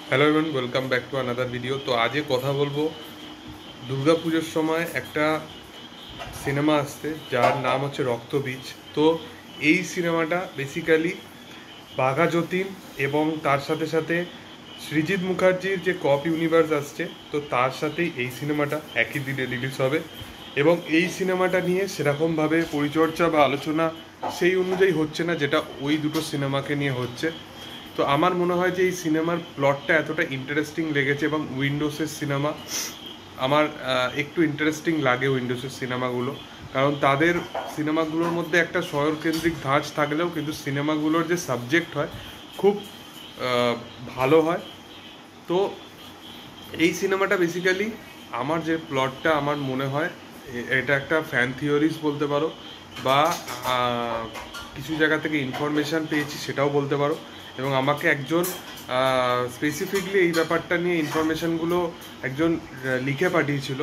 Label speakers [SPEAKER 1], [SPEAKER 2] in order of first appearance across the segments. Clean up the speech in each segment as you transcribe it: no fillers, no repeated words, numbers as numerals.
[SPEAKER 1] Hello everyone, welcome back to another video. তো আজকে কথা বলবো দুর্গা পুজোর সময় একটা সিনেমা আসছে যার নাম হচ্ছে রক্তবীজ। তো এই সিনেমাটা বেসিক্যালি বাঘা যতীন এবং তার সাথে সাথে সৃজিত মুখার্জির যে কপ ইউনিভার্স আসছে, তো তার সাথেই এই সিনেমাটা একই দিনে রিলিজ হবে। এবং এই সিনেমাটা নিয়ে সেরকমভাবে পরিচর্যা বা আলোচনা সেই অনুযায়ী হচ্ছে না যেটা ওই দুটো সিনেমাকে নিয়ে হচ্ছে। তো আমার মনে হয় যে এই সিনেমার প্লটটা এতটা ইন্টারেস্টিং লেগেছে, এবং উইন্ডোজের সিনেমা আমার একটু ইন্টারেস্টিং লাগে উইন্ডোজের সিনেমাগুলো, কারণ তাদের সিনেমাগুলোর মধ্যে একটা শহরকেন্দ্রিক ধাঁচ থাকলেও কিন্তু সিনেমাগুলোর যে সাবজেক্ট হয় খুব ভালো হয়। তো এই সিনেমাটা বেসিক্যালি আমার যে প্লটটা আমার মনে হয় এটা একটা ফ্যান থিওরিজ বলতে পারো, বা কিছু জায়গা থেকে ইনফরমেশান পেয়েছি সেটাও বলতে পারো। এবং আমাকে একজন স্পেসিফিকলি এই ব্যাপারটা নিয়ে ইনফরমেশানগুলো একজন লিখে পাঠিয়েছিল।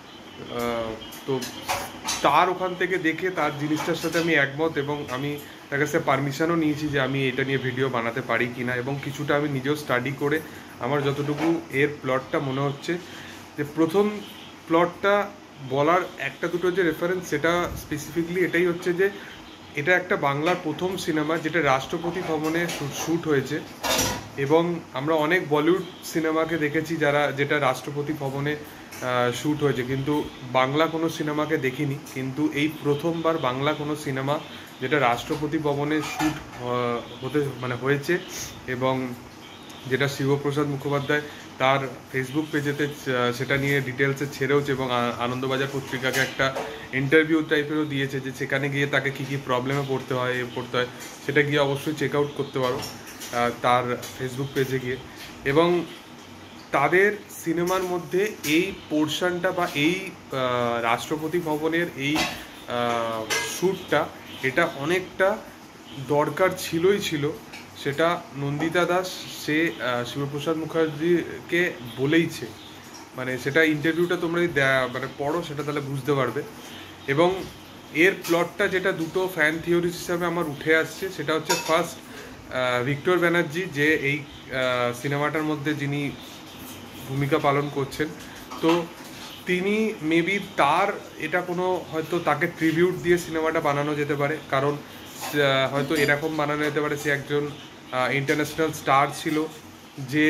[SPEAKER 1] তো তার ওখান থেকে দেখে তার জিনিসটার সাথে আমি একমত, এবং আমি তার কাছে পারমিশনও নিয়েছি যে আমি এটা নিয়ে ভিডিও বানাতে পারি কি না, এবং কিছুটা আমি নিজেও স্টাডি করে আমার যতটুকু এর প্লটটা মনে হচ্ছে যে প্রথম প্লটটা বলার একটা দুটো যে রেফারেন্স, সেটা স্পেসিফিকলি এটাই হচ্ছে যে এটা একটা বাংলার প্রথম সিনেমা যেটা রাষ্ট্রপতি ভবনে শ্যুট হয়েছে। এবং আমরা অনেক বলিউড সিনেমাকে দেখেছি যেটা রাষ্ট্রপতি ভবনে শ্যুট হয়েছে, কিন্তু বাংলা কোনো সিনেমাকে দেখিনি। কিন্তু এই প্রথমবার বাংলা কোনো সিনেমা যেটা রাষ্ট্রপতি ভবনে শ্যুট হয়েছে, এবং যেটা শিবপ্রসাদ মুখোপাধ্যায় তার ফেসবুক পেজেতে সেটা নিয়ে ডিটেলসে ছেড়েওছে, এবং আনন্দবাজার পত্রিকাকে একটা ইন্টারভিউ টাইপেরও দিয়েছে যে সেখানে গিয়ে তাকে কী কী প্রবলেমে পড়তে হয় সেটা গিয়ে অবশ্যই চেক আউট করতে পারো তার ফেসবুক পেজে গিয়ে। এবং তাদের সিনেমার মধ্যে এই পোর্শনটা বা এই রাষ্ট্রপতি ভবনের এই শ্যুটটা এটা অনেকটা দরকার ছিল। সেটা নন্দিতা দাস সে শিবপ্রসাদ মুখার্জিকে বলেইছে, মানে সেটা ইন্টারভিউটা তোমরা যদি পড়ো সেটা তাহলে বুঝতে পারবে। এবং এর প্লটটা যেটা দুটো ফ্যান থিওরিজ হিসাবে আমার উঠে আসছে, সেটা হচ্ছে ফার্স্ট ভিক্টর ব্যানার্জি, যে এই সিনেমাটার মধ্যে যিনি ভূমিকা পালন করছেন, তো তিনি মেবি তার এটা কোনো হয়তো তাকে ট্রিবিউট দিয়ে সিনেমাটা বানানো যেতে পারে, কারণ হয়তো এরকম বানানো যেতে পারে সে একজন ইন্টারন্যাশনাল স্টার ছিল, যে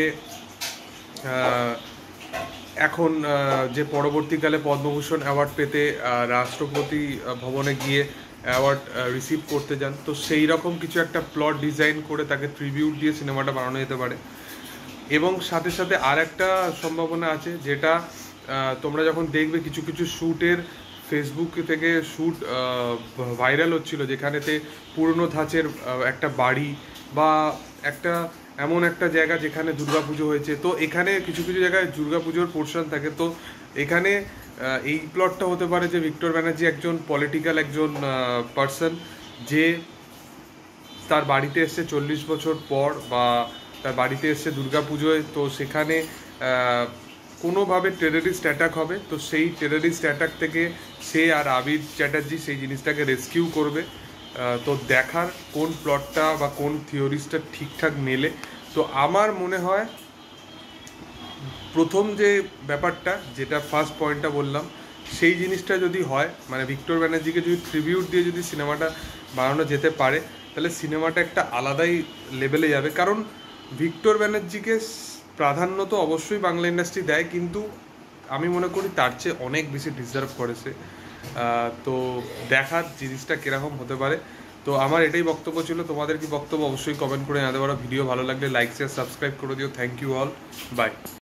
[SPEAKER 1] এখন যে পরবর্তীকালে পদ্মভূষণ অ্যাওয়ার্ড পেতে রাষ্ট্রপতি ভবনে গিয়ে অ্যাওয়ার্ড রিসিভ করতে যান। তো সেই রকম কিছু একটা প্লট ডিজাইন করে তাকে ট্রিবিউট দিয়ে সিনেমাটা বানানো যেতে পারে। এবং সাথে সাথে আর একটা সম্ভাবনা আছে, যেটা তোমরা যখন দেখবে কিছু কিছু শ্যুটের ফেসবুক থেকে শ্যুট ভাইরাল হচ্ছিল, যেখানেতে পুরনো ধাঁচের একটা বাড়ি বা একটা এমন একটা জায়গা যেখানে দুর্গাপুজো হয়েছে, তো এখানে কিছু কিছু জায়গায় দুর্গাপুজোর পোর্শন থাকে। তো এখানে এই প্লটটা হতে পারে যে ভিক্টর ব্যানার্জি একজন পলিটিক্যাল একজন পার্সন, যে তার বাড়িতে এসছে 40 বছর পর, বা তার বাড়িতে এসছে দুর্গাপুজোয়, তো সেখানে কোনোভাবে টেররিস্ট অ্যাটাক হবে, তো সেই টেররিস্ট অ্যাটাক থেকে সে আর আবির চ্যাটার্জি সেই জিনিসটাকে রেস্কিউ করবে। তো দেখার কোন প্লটটা বা কোন থিওরিসটা ঠিকঠাক মেলে। তো আমার মনে হয় প্রথম যে ব্যাপারটা, যেটা ফার্স্ট পয়েন্টটা বললাম, সেই জিনিসটা যদি হয়, মানে ভিক্টর ব্যানার্জিকে যদি ট্রিবিউট দিয়ে যদি সিনেমাটা বানানো যেতে পারে, তাহলে সিনেমাটা একটা আলাদাই লেভেলে যাবে। কারণ ভিক্টর ব্যানার্জিকে প্রাধান্য তো অবশ্যই বাংলা ইন্ডাস্ট্রি দেয়, কিন্তু আমি মনে করি তার চেয়ে অনেক বেশি ডিজার্ভ করেছে। তো দেখার জিনিসটা কীরকম হতে পারে। তো আমার এটাই বক্তব্য ছিল। তোমাদের কি বক্তব্য অবশ্যই কমেন্ট করে জানাতে পারো। ভিডিও ভালো লাগলে লাইক শেয়ার সাবস্ক্রাইব করে দিও। Thank you all, by.